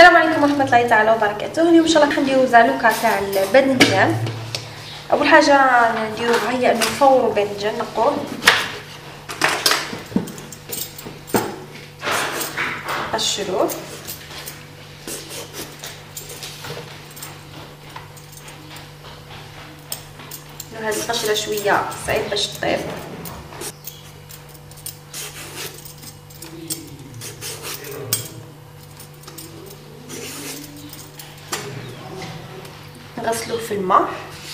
السلام عليكم ورحمه الله تعالى وبركاته. اليوم ان شاء الله نديرو زالوكا تاع الباذنجان. اول حاجه نديروها هي انه نفوروا الباذنجان، نقوه نقشروه. هذه القشره شويه صعيب باش تطيب. نغسلوه في الماء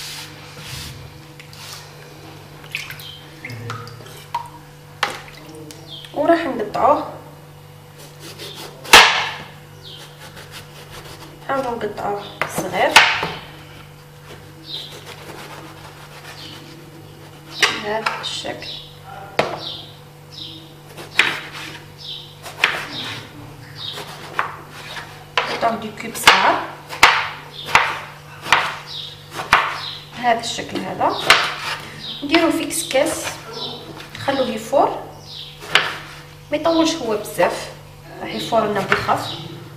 وراح نقطعوه، نحاولوا نقطعوه صغير بهذا الشكل. نقطعوه دي كوب صغار بهذا الشكل هذا. نديرو في كسكاس، نخلوه يفور، ما يطولش هو بزاف، راح يفور لنا بالخف.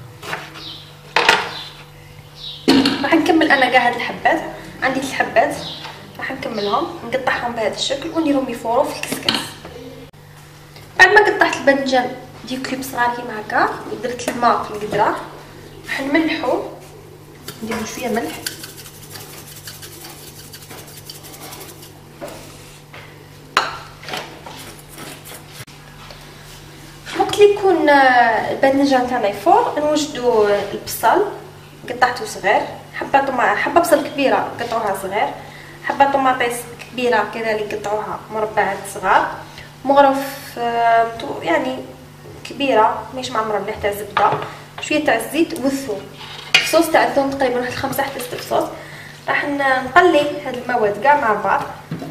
راح نكمل انا كاع هاد الحبات، عندي 3 حبات راح نكملهم، نقطعهم بهذا الشكل ونديرهم يفوروا في الكسكاس. بعد ما قطعت الباذنجان دي كوب صغار كيما هكا ودرت الماء في القدره، راح نملحو، نديرو شويه ملح اللي يكون الباذنجان تاعنا يفور. نوجدوا البصل قطعته صغير، حبه بصل كبيره قطعوها صغير، حبه طوماطيس كبيره كذلك قطعوها مربعات صغار، مغرف يعني كبيره مش معمره مليح تاع الزبده، شويه تاع الزيت والثوم. الصوص تاع الثوم تقريبا واحد 5 حتى 6 فصوص. راح نقلي هاد المواد كاع مع بعض،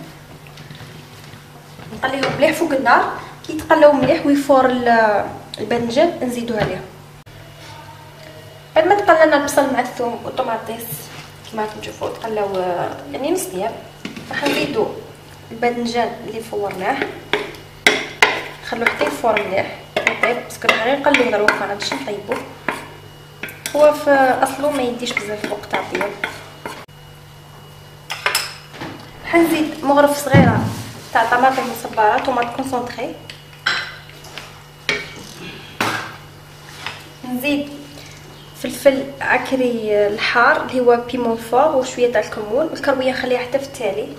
نقليهم مليح فوق النار. كي يتقلاو مليح ويفور الباذنجان نزيدو عليهم. بعد ما تقلنا البصل مع الثوم والطوماطيس كما راكم تشوفوا تقلاو يعني نص ديال، راح نزيدو الباذنجان اللي فورناه، نخلوه حتى يفور مليح يطيب، باسكو راح غير نقلوه دروك ما غاديش نطيبو، هو في اصله ما يديش بزاف الوقت تاع الطياب. راح نزيد مغرف صغيره تاع طماطم مصبره، طوماط كونسونطري، نزيد فلفل عكري الحار اللي هو بيمون فور وشويه تاع الكمون، والكرويه نخليها حتى في التالي.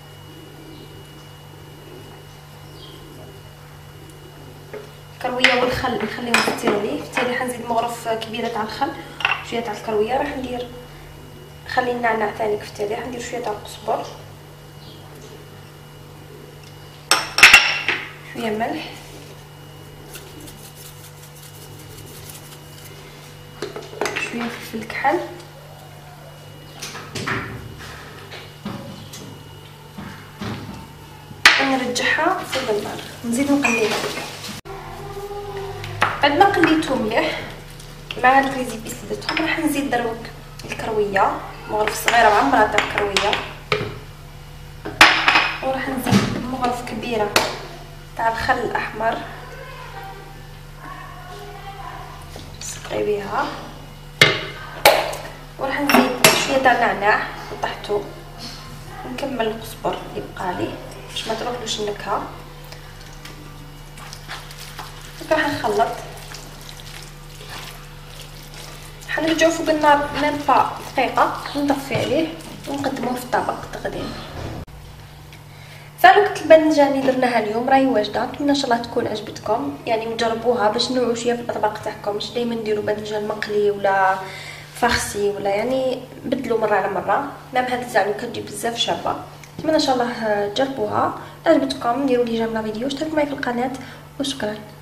الكرويه والخل نخليهم في التالي. حنزيد مغرف كبيره تاع الخل، شويه تاع الكرويه. راح نخلي النعناع ثاني في التالي. راح ندير شويه تاع القزبر، شويه ملح، شويه فلفل كحل، ونرجعها فوق النار، نزيد نقليها. بعد ما قليتهم مليح مع هاد الريزيبيس اللي درتهم، راح نزيد دروك الكرويه، مغرف صغيره معمره تاع الكرويه، وراح نزيد مغرف كبيره تاع الخل الاحمر سقي بها، وراح نزيد شويه تاع النعناع قطعته، ونكمل القزبر اللي بقالي باش ما تروحلوش النكهه. راح نخلط، حنرجعو فوق النار ميم با دقيقه، نطفي عليه ونقدموه في الطبق تقديم. زالوكة الباذنجان اللي درناها اليوم راهي واجده، نتمنى ان شاء الله تكون عجبتكم يعني، وتجربوها باش تنوعوا شويه في الاطباق تاعكم، مش دائما نديروا باذنجان مقلي ولا فخسي ولا يعني، بدلوا مره على مره. مام هذه الزالوكه تجي بزاف شابه، نتمنى ان شاء الله تجربوها. عجبتكم ديروا لي جيم لا فيديو، اشتركوا معي في القناه وشكرا.